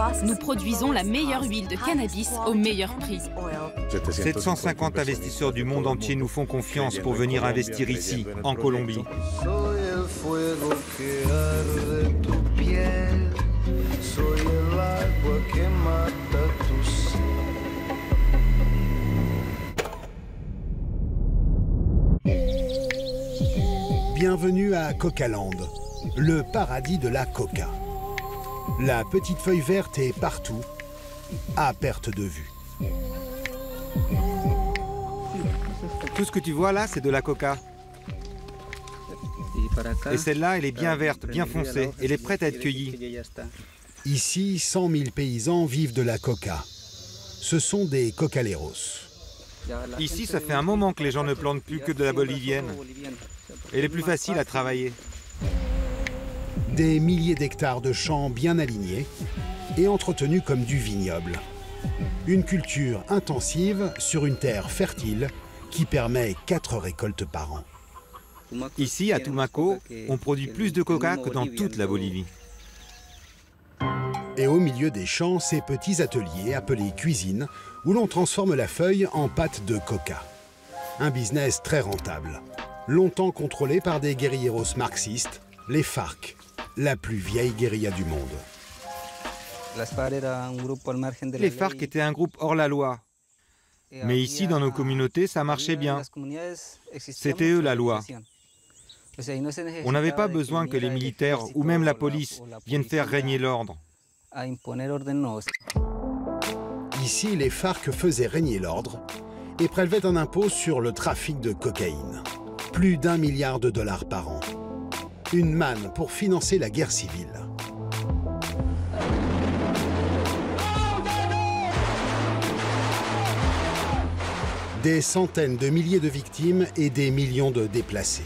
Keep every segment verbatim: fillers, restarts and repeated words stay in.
Nous produisons la meilleure huile de cannabis au meilleur prix. sept cent cinquante investisseurs du monde entier nous font confiance pour venir investir ici, en Colombie. Bienvenue à Cocaland, le paradis de la coca. La petite feuille verte est partout, à perte de vue. Tout ce que tu vois là, c'est de la coca. Et celle-là, elle est bien verte, bien foncée. Elle est prête à être cueillie. Ici, cent mille paysans vivent de la coca. Ce sont des cocaleros. Ici, ça fait un moment que les gens ne plantent plus que de la bolivienne. Elle est plus facile à travailler. Des milliers d'hectares de champs bien alignés et entretenus comme du vignoble. Une culture intensive sur une terre fertile qui permet quatre récoltes par an. Ici, à Tumaco, on produit plus de coca que dans toute la Bolivie. Et au milieu des champs, ces petits ateliers appelés cuisines où l'on transforme la feuille en pâte de coca. Un business très rentable, longtemps contrôlé par des guérilleros marxistes, les FARC, la plus vieille guérilla du monde. Les FARC étaient un groupe hors la loi. Mais ici, dans nos communautés, ça marchait bien. C'était eux la loi. On n'avait pas besoin que les militaires ou même la police viennent faire régner l'ordre. Ici, les FARC faisaient régner l'ordre et prélevaient un impôt sur le trafic de cocaïne. Plus d'un milliard de dollars par an. Une manne pour financer la guerre civile. Des centaines de milliers de victimes et des millions de déplacés.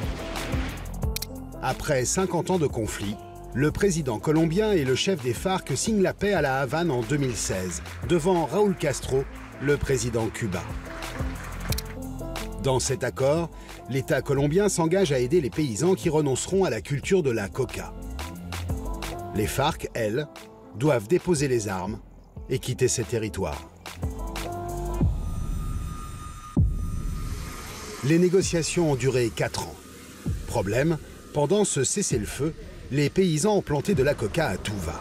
Après cinquante ans de conflit, le président colombien et le chef des FARC signent la paix à La Havane en deux mille seize, devant Raúl Castro, le président cubain. Dans cet accord, l'État colombien s'engage à aider les paysans qui renonceront à la culture de la coca. Les FARC, elles, doivent déposer les armes et quitter ces territoires. Les négociations ont duré quatre ans. Problème, pendant ce cessez-le-feu, les paysans ont planté de la coca à tout va.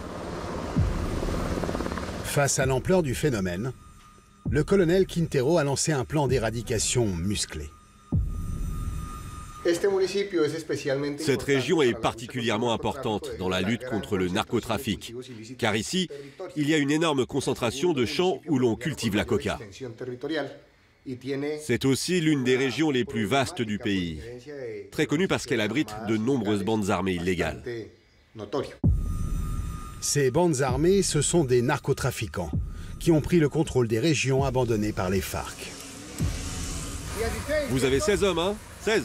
Face à l'ampleur du phénomène, le colonel Quintero a lancé un plan d'éradication musclé. Cette région est particulièrement importante dans la lutte contre le narcotrafic, car ici, il y a une énorme concentration de champs où l'on cultive la coca. C'est aussi l'une des régions les plus vastes du pays, très connue parce qu'elle abrite de nombreuses bandes armées illégales. Ces bandes armées, ce sont des narcotrafiquants qui ont pris le contrôle des régions abandonnées par les FARC. Vous avez seize hommes, hein? seize?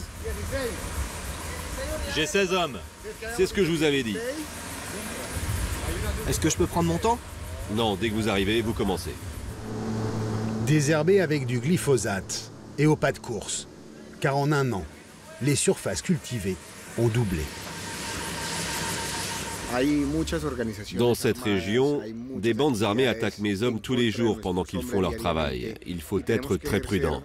J'ai seize hommes. C'est ce que je vous avais dit. Est-ce que je peux prendre mon temps? Non, dès que vous arrivez, vous commencez. Désherbés avec du glyphosate et au pas de course, car en un an, les surfaces cultivées ont doublé. Dans cette région, des bandes armées attaquent mes hommes tous les jours pendant qu'ils font leur travail. Il faut être très prudent.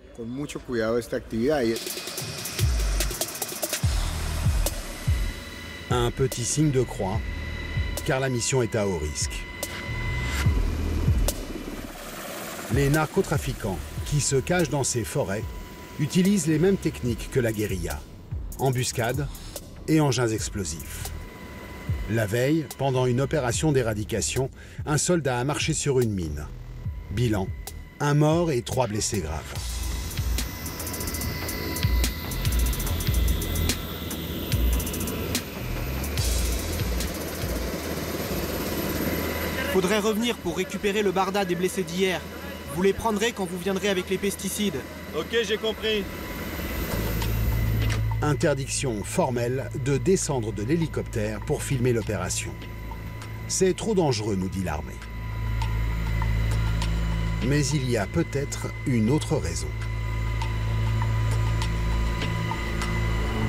Un petit signe de croix, car la mission est à haut risque. Les narcotrafiquants, qui se cachent dans ces forêts, utilisent les mêmes techniques que la guérilla. Embuscades et engins explosifs. La veille, pendant une opération d'éradication, un soldat a marché sur une mine. Bilan, un mort et trois blessés graves. Faudrait revenir pour récupérer le barda des blessés d'hier. Vous les prendrez quand vous viendrez avec les pesticides. Ok, j'ai compris. Interdiction formelle de descendre de l'hélicoptère pour filmer l'opération. C'est trop dangereux, nous dit l'armée. Mais il y a peut-être une autre raison.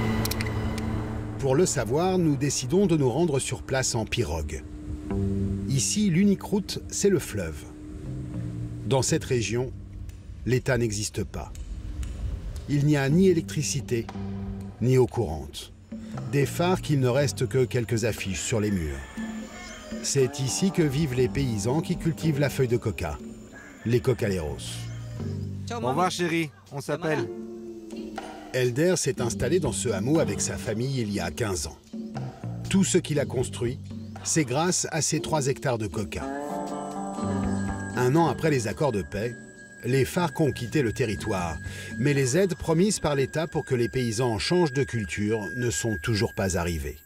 Pour le savoir, nous décidons de nous rendre sur place en pirogue. Ici, l'unique route, c'est le fleuve. Dans cette région, l'État n'existe pas. Il n'y a ni électricité, ni eau courante. Des phares qu'il ne reste que quelques affiches sur les murs. C'est ici que vivent les paysans qui cultivent la feuille de coca, les cocaleros. Au revoir chérie, on s'appelle. Elder s'est installé dans ce hameau avec sa famille il y a quinze ans. Tout ce qu'il a construit, c'est grâce à ces trois hectares de coca. Un an après les accords de paix, les FARC ont quitté le territoire, mais les aides promises par l'État pour que les paysans changent de culture ne sont toujours pas arrivées.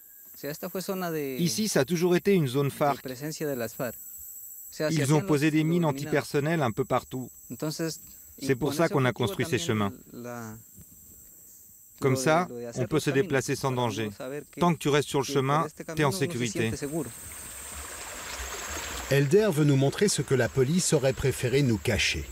Ici, ça a toujours été une zone FARC. Ils ont posé des mines antipersonnelles un peu partout. C'est pour ça qu'on a construit ces chemins. Comme ça, on peut se déplacer sans danger. Tant que tu restes sur le chemin, tu es en sécurité. Elder veut nous montrer ce que la police aurait préféré nous cacher.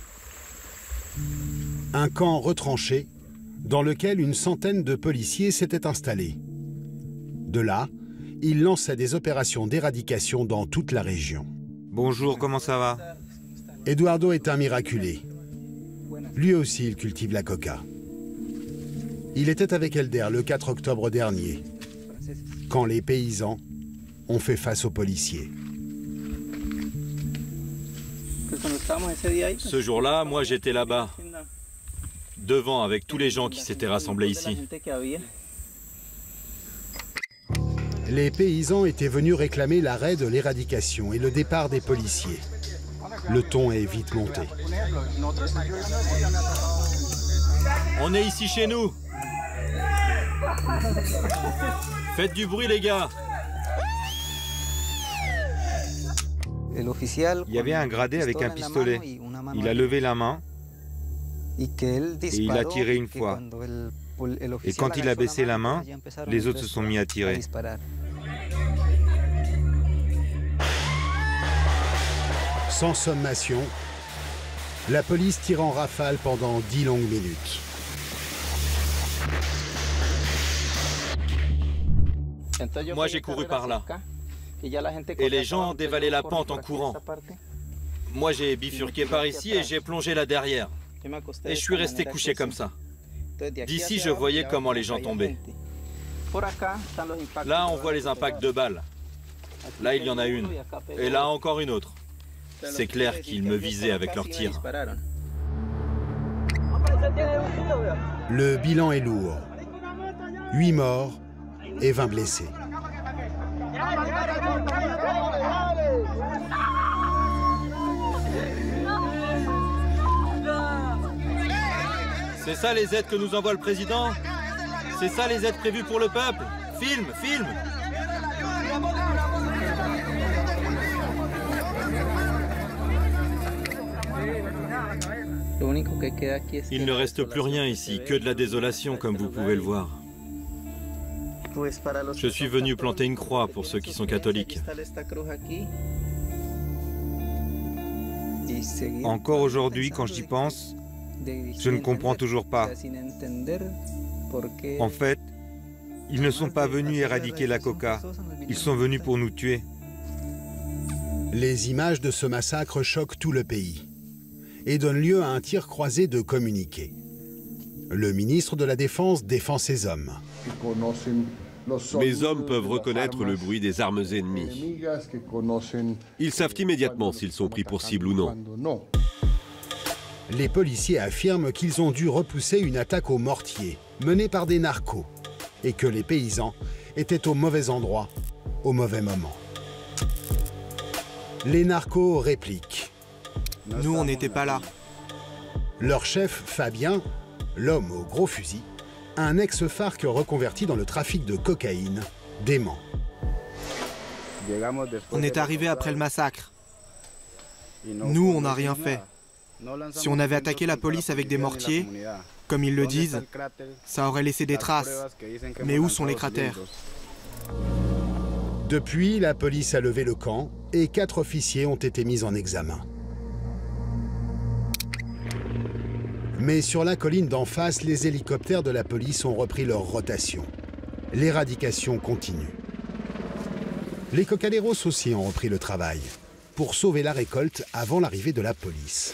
Un camp retranché dans lequel une centaine de policiers s'étaient installés. De là, il lançait des opérations d'éradication dans toute la région. Bonjour, comment ça va? Eduardo est un miraculé. Lui aussi, il cultive la coca. Il était avec Elder le quatre octobre dernier, quand les paysans ont fait face aux policiers. Ce jour-là, moi j'étais là-bas, devant avec tous les gens qui s'étaient rassemblés ici. Les paysans étaient venus réclamer l'arrêt de l'éradication et le départ des policiers. Le ton est vite monté. On est ici chez nous. Faites du bruit les gars. Il y avait un gradé avec un pistolet. Il a levé la main et il a tiré une fois. Et quand il a baissé la main, les autres se sont mis à tirer. Sans sommation, la police tire en rafale pendant dix longues minutes. Moi j'ai couru par là. Et les gens dévalaient la pente en courant. Moi j'ai bifurqué par ici et j'ai plongé là derrière. Et je suis resté couché comme ça. D'ici je voyais comment les gens tombaient. Là on voit les impacts de balles. Là il y en a une. Et là encore une autre. C'est clair qu'ils me visaient avec leurs tirs. Le bilan est lourd. Huit morts et vingt blessés. C'est ça les aides que nous envoie le président? C'est ça les aides prévues pour le peuple? Filme, filme! Il ne reste plus rien ici, que de la désolation comme vous pouvez le voir. Je suis venu planter une croix pour ceux qui sont catholiques. Encore aujourd'hui, quand j'y pense, je ne comprends toujours pas. En fait, ils ne sont pas venus éradiquer la coca. Ils sont venus pour nous tuer. Les images de ce massacre choquent tout le pays et donnent lieu à un tir croisé de communiqués. Le ministre de la Défense défend ses hommes. Mes hommes peuvent reconnaître le bruit des armes ennemies. Ils savent immédiatement s'ils sont pris pour cible ou non. Les policiers affirment qu'ils ont dû repousser une attaque au mortier menée par des narcos et que les paysans étaient au mauvais endroit, au mauvais moment. Les narcos répliquent. Nous, on n'était pas là. Leur chef, Fabien, l'homme au gros fusil, un ex-FARC reconverti dans le trafic de cocaïne, dément. On est arrivé après le massacre. Nous, on n'a rien fait. Si on avait attaqué la police avec des mortiers, comme ils le disent, ça aurait laissé des traces. Mais où sont les cratères? Depuis, la police a levé le camp et quatre officiers ont été mis en examen. Mais sur la colline d'en face, les hélicoptères de la police ont repris leur rotation. L'éradication continue. Les cocaderos aussi ont repris le travail pour sauver la récolte avant l'arrivée de la police.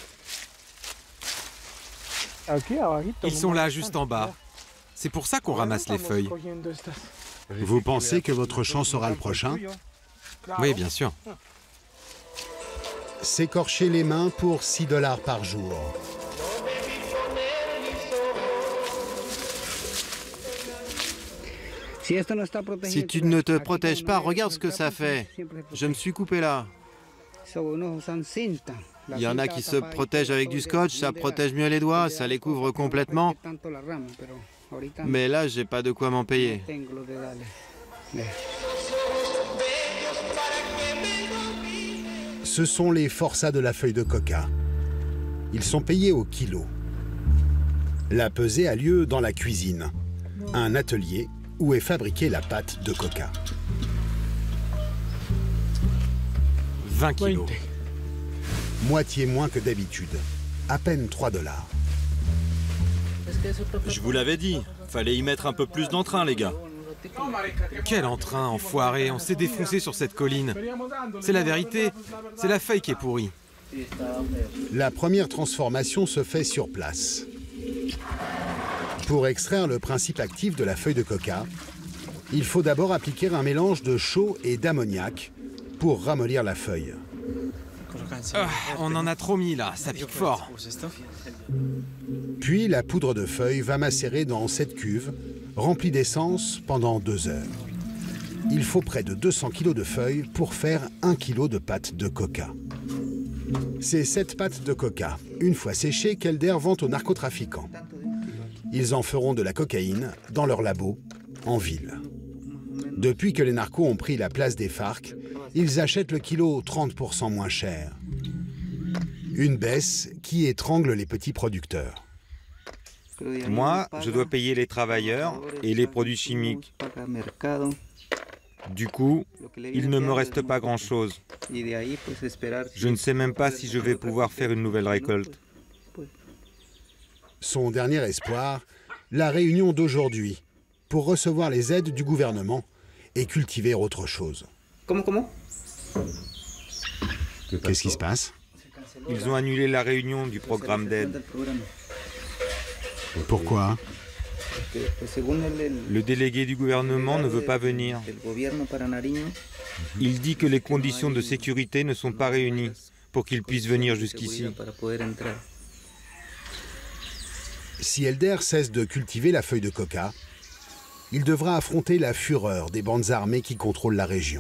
Ils sont là, juste en bas. C'est pour ça qu'on ramasse les feuilles. Vous pensez que votre champ sera le prochain? Oui, bien sûr. S'écorcher les mains pour six dollars par jour. Si tu ne te protèges pas, regarde ce que ça fait. Je me suis coupé là. Il y en a qui se protègent avec du scotch, ça protège mieux les doigts, ça les couvre complètement. Mais là, j'ai pas de quoi m'en payer. Ce sont les forçats de la feuille de coca. Ils sont payés au kilo. La pesée a lieu dans la cuisine, un atelier où est fabriquée la pâte de coca. vingt kilos. Moitié moins que d'habitude, à peine trois dollars. Je vous l'avais dit, fallait y mettre un peu plus d'entrain, les gars. Quel entrain, enfoiré, on s'est défoncé sur cette colline. C'est la vérité, c'est la feuille qui est pourrie. La première transformation se fait sur place. Pour extraire le principe actif de la feuille de coca, il faut d'abord appliquer un mélange de chaux et d'ammoniac pour ramollir la feuille. Ah, on en a trop mis là, ça pique fort. Puis la poudre de feuille va macérer dans cette cuve, remplie d'essence pendant deux heures. Il faut près de deux cents kilos de feuilles pour faire un kilo de pâte de coca. C'est cette pâte de coca, une fois séchée, qu'Elder vend aux narcotrafiquants. Ils en feront de la cocaïne dans leur labo, en ville. Depuis que les narcos ont pris la place des FARC, ils achètent le kilo trente pour cent moins cher. Une baisse qui étrangle les petits producteurs. Moi, je dois payer les travailleurs et les produits chimiques. Du coup, il ne me reste pas grand-chose. Je ne sais même pas si je vais pouvoir faire une nouvelle récolte. Son dernier espoir, la réunion d'aujourd'hui, pour recevoir les aides du gouvernement et cultiver autre chose. Comment, comment? Qu'est-ce qui se passe? Ils ont annulé la réunion du programme d'aide. Pourquoi? Le délégué du gouvernement ne veut pas venir. Il dit que les conditions de sécurité ne sont pas réunies pour qu'il puisse venir jusqu'ici. Si Elder cesse de cultiver la feuille de coca, il devra affronter la fureur des bandes armées qui contrôlent la région.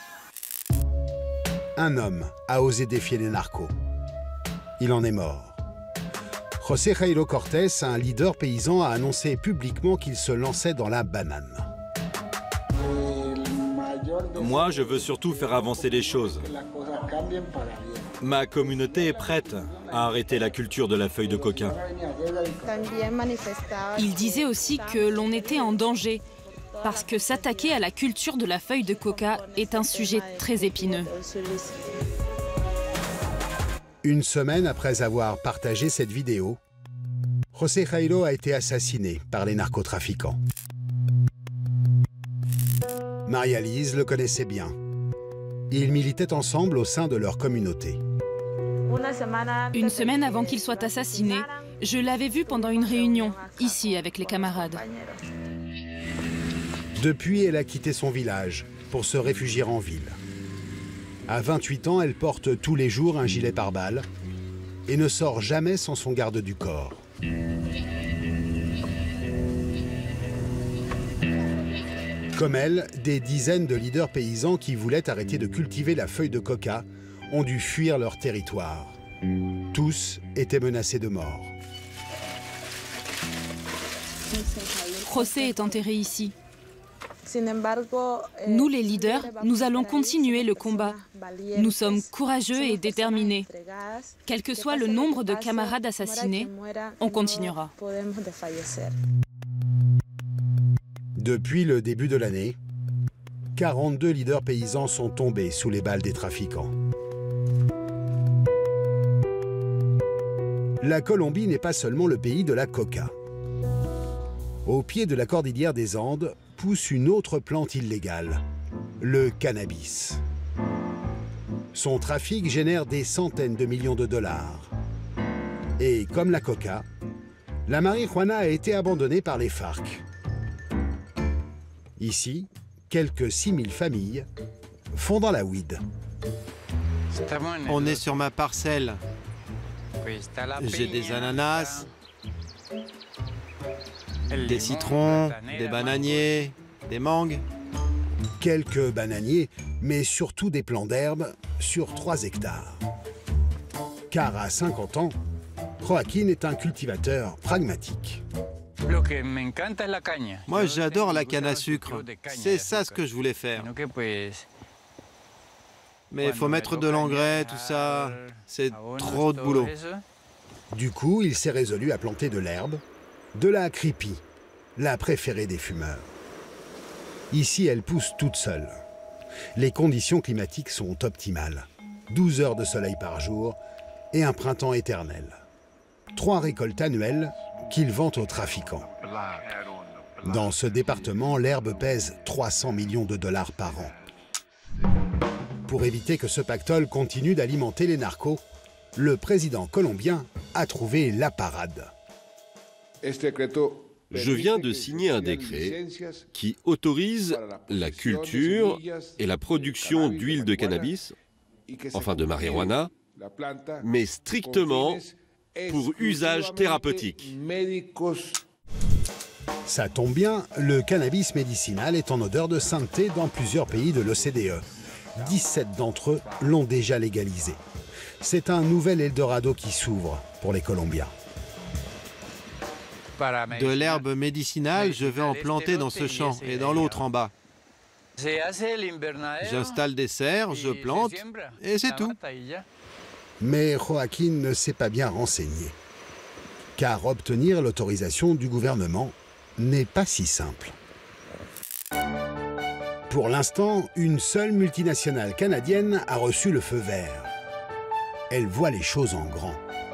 Un homme a osé défier les narcos. Il en est mort. José Jairo Cortés, un leader paysan, a annoncé publiquement qu'il se lançait dans la banane. Moi, je veux surtout faire avancer les choses. Ma communauté est prête à arrêter la culture de la feuille de coca. Il disait aussi que l'on était en danger, parce que s'attaquer à la culture de la feuille de coca est un sujet très épineux. Une semaine après avoir partagé cette vidéo, José Jairo a été assassiné par les narcotrafiquants. Maria-Lise le connaissait bien. Ils militaient ensemble au sein de leur communauté. Une semaine avant qu'il soit assassiné, je l'avais vu pendant une réunion, ici avec les camarades. Depuis, elle a quitté son village pour se réfugier en ville. À vingt-huit ans, elle porte tous les jours un gilet pare-balles et ne sort jamais sans son garde du corps. Comme elle, des dizaines de leaders paysans qui voulaient arrêter de cultiver la feuille de coca ont dû fuir leur territoire. Tous étaient menacés de mort. José est enterré ici. Nous, les leaders, nous allons continuer le combat. Nous sommes courageux et déterminés. Quel que soit le nombre de camarades assassinés, on continuera. Depuis le début de l'année, quarante-deux leaders paysans sont tombés sous les balles des trafiquants. La Colombie n'est pas seulement le pays de la coca. Au pied de la cordillère des Andes pousse une autre plante illégale, le cannabis. Son trafic génère des centaines de millions de dollars. Et comme la coca, la marijuana a été abandonnée par les FARC. Ici, quelques six mille familles font dans la weed. On est sur ma parcelle. J'ai des ananas, des citrons, des bananiers, des mangues. Quelques bananiers, mais surtout des plants d'herbe sur trois hectares. Car à cinquante ans, Joaquín est un cultivateur pragmatique. Moi, j'adore la canne à sucre. C'est ça ce que je voulais faire. Mais il faut mettre de l'engrais, tout ça. C'est trop de boulot. Du coup, il s'est résolu à planter de l'herbe, de la creepy, la préférée des fumeurs. Ici, elle pousse toute seule. Les conditions climatiques sont optimales. douze heures de soleil par jour et un printemps éternel. Trois récoltes annuelles qu'il vend aux trafiquants. Dans ce département, l'herbe pèse trois cents millions de dollars par an. Pour éviter que ce pactole continue d'alimenter les narcos, le président colombien a trouvé la parade. Je viens de signer un décret qui autorise la culture et la production d'huile de cannabis, enfin de marijuana, mais strictement pour usage thérapeutique. Ça tombe bien, le cannabis médicinal est en odeur de sainteté dans plusieurs pays de l'O C D E. dix-sept d'entre eux l'ont déjà légalisé. C'est un nouvel Eldorado qui s'ouvre pour les Colombiens. De l'herbe médicinale, je vais en planter dans ce champ et dans l'autre en bas. J'installe des serres, je plante et c'est tout. Mais Joaquín ne s'est pas bien renseigné. Car obtenir l'autorisation du gouvernement n'est pas si simple. Pour l'instant, une seule multinationale canadienne a reçu le feu vert. Elle voit les choses en grand.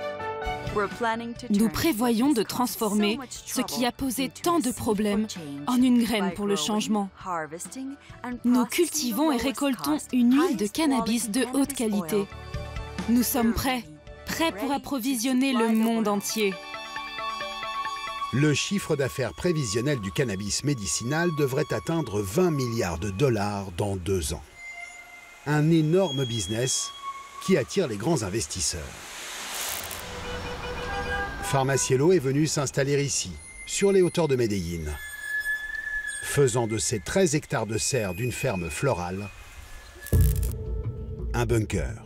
Nous prévoyons de transformer ce qui a posé tant de problèmes en une graine pour le changement. Nous cultivons et récoltons une huile de cannabis de haute qualité. Nous sommes prêts, prêts pour approvisionner le monde entier. Le chiffre d'affaires prévisionnel du cannabis médicinal devrait atteindre vingt milliards de dollars dans deux ans. Un énorme business qui attire les grands investisseurs. Farmacielo est venu s'installer ici, sur les hauteurs de Medellín, faisant de ces treize hectares de serre d'une ferme florale un bunker.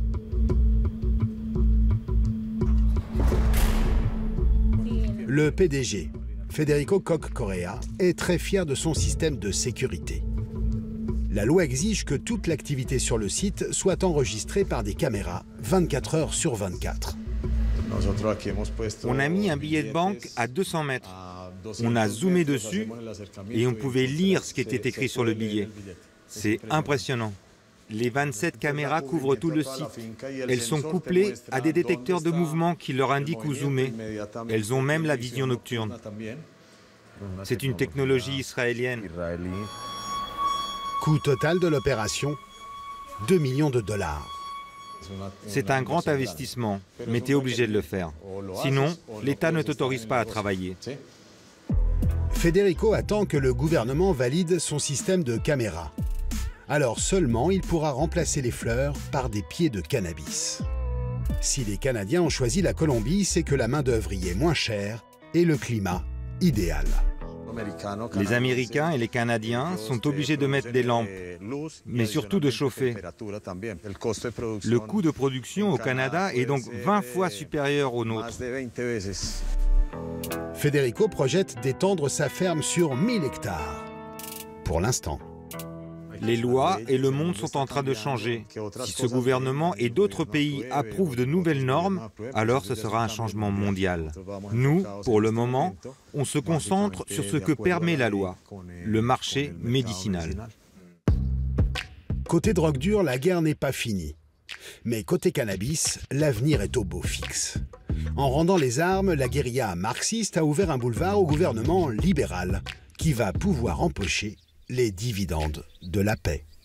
Le P D G, Federico Koch Correa, est très fier de son système de sécurité. La loi exige que toute l'activité sur le site soit enregistrée par des caméras vingt-quatre heures sur vingt-quatre. On a mis un billet de banque à deux cents mètres. On a zoomé dessus et on pouvait lire ce qui était écrit sur le billet. C'est impressionnant. Les vingt-sept caméras couvrent tout le site. Elles sont couplées à des détecteurs de mouvement qui leur indiquent où zoomer. Elles ont même la vision nocturne. C'est une technologie israélienne. Coût total de l'opération, deux millions de dollars. C'est un grand investissement, mais tu es obligé de le faire. Sinon, l'État ne t'autorise pas à travailler. Federico attend que le gouvernement valide son système de caméras. Alors seulement il pourra remplacer les fleurs par des pieds de cannabis. Si les Canadiens ont choisi la Colombie, c'est que la main-d'œuvre y est moins chère et le climat idéal. Les Américains et les Canadiens sont obligés de mettre des lampes, mais surtout de chauffer. Le coût de production au Canada est donc vingt fois supérieur au nôtre. Federico projette d'étendre sa ferme sur mille hectares. Pour l'instant. Les lois et le monde sont en train de changer. Si ce gouvernement et d'autres pays approuvent de nouvelles normes, alors ce sera un changement mondial. Nous, pour le moment, on se concentre sur ce que permet la loi, le marché médicinal. Côté drogue dure, la guerre n'est pas finie. Mais côté cannabis, l'avenir est au beau fixe. En rendant les armes, la guérilla marxiste a ouvert un boulevard au gouvernement libéral qui va pouvoir empocher les dividendes de la paix.